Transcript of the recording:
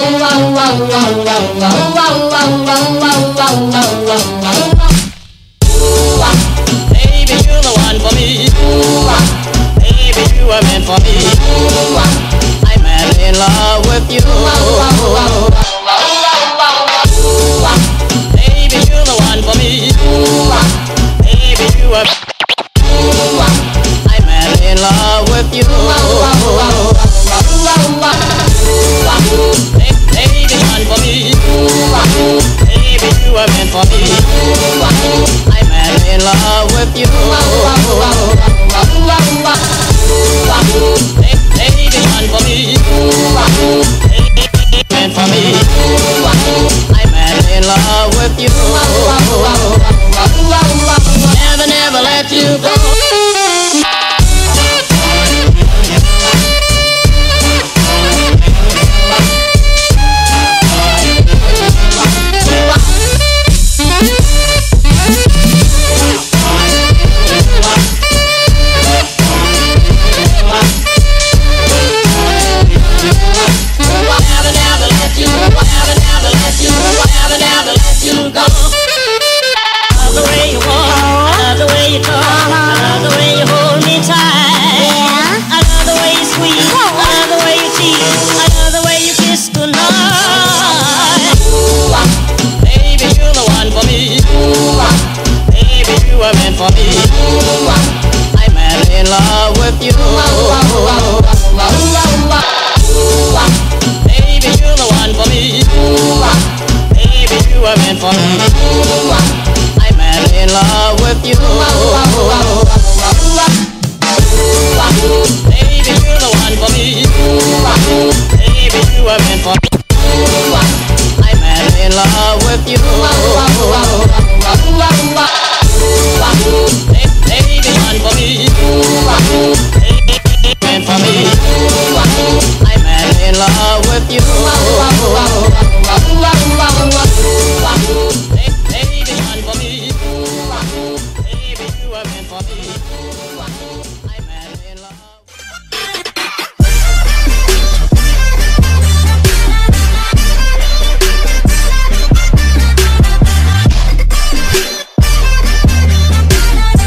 Baby, you're the one for me. Baby, you are meant for me. I'm madly in love with you. Baby, you're the one for me. Baby, you are. I'm madly in love with you. Baby, one for me. Baby, you are meant for me. I'm madly in love with you. Baby, one for me. Baby, meant for me. I'm madly in love with you. Never, never let you go. For me, I'm madly in love with you. Baby, you're the one for me. Baby, you are meant for me. I'm madly in love with you.